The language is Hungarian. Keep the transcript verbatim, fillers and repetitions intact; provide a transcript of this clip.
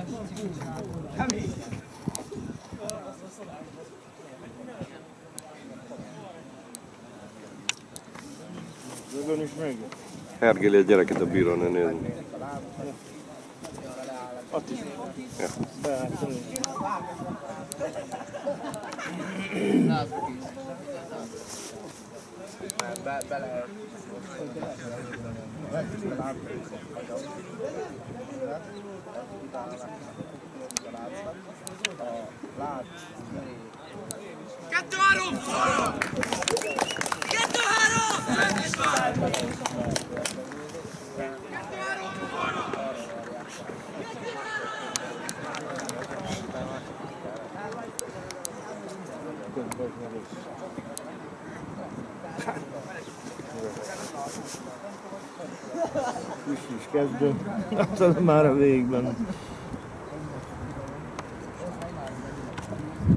Hergéli a gyereket a bírón, ne nézni. Ott is. Ja. Beálltam. Be, be lehet. Kettő-három! Kettő-három! Kis is kezdő, aztán már a végben.